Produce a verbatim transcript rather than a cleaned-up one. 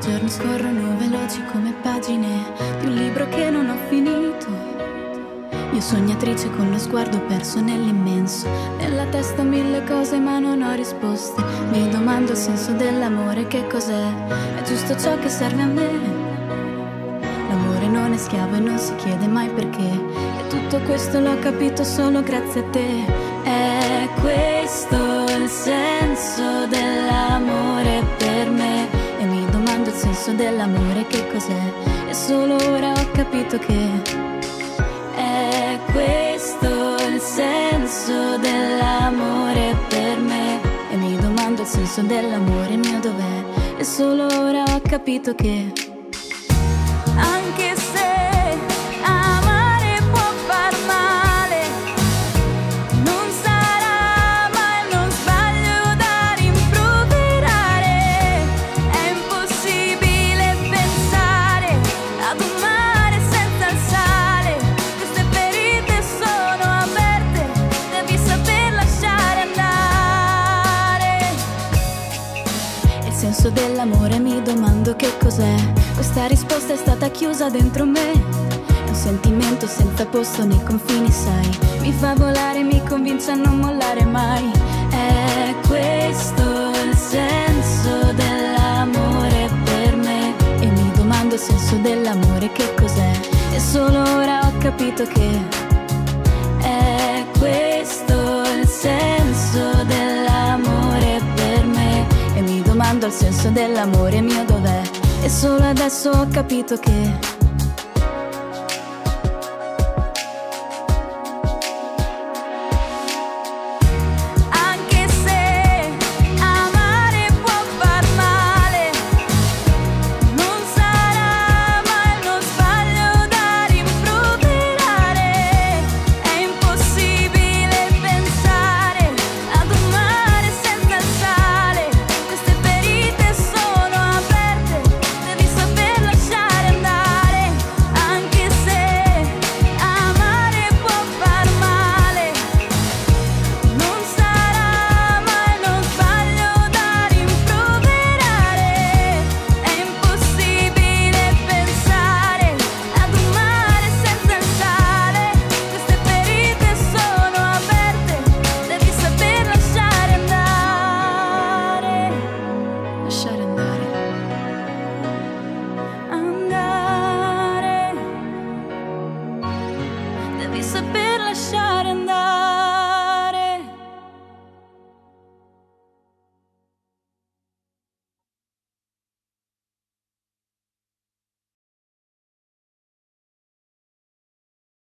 giorni scorrono veloci come pagine di un libro che non ho finito. Io sognatrice con lo sguardo perso nell'immenso, nella testa mille cose ma non ho risposte. Mi domando il senso dell'amore, che cos'è? È giusto ciò che serve a me. L'amore non è schiavo e non si chiede mai perché, e tutto questo l'ho capito solo grazie a te. È questo il senso dell'amore per me, e mi domando il senso dell'amore, che cos'è? E solo ora ho capito che è questo il senso dell'amore per me, e mi domando il senso dell'amore mio dov'è? E solo ora ho capito che anche se amare può far male, non sarà mai uno sbaglio da rimproverare. È impossibile pensare ad un mare senza il sale. Queste ferite sono aperte, devi saper lasciare andare. Il senso dell'amore mi domando che cos'è. Questa risposta è stata chiusa dentro me. È un sentimento senza posto nei confini, sai. Mi fa volare, mi convince a non mollare mai. È questo il senso dell'amore per me, e mi domando il senso dell'amore, che cos'è? E solo ora ho capito che è questo il senso dell'amore per me, e mi domando il senso dell'amore mio dov'è? E solo adesso ho capito che anche se amare può far male, non sarà mai uno sbaglio da rimproverare. È impossibile pensare ad un mare senza il sale. Queste ferite sono aperte, devi saper lasciare andare. Anche se amare può far male, non sarà mai uno sbaglio da rimproverare. È impossibile pensare ad un mare senza il sale. Queste ferite sono aperte, devi saper lasciare andare. Lasciare andare. Andare. Devi saper lasciare andare.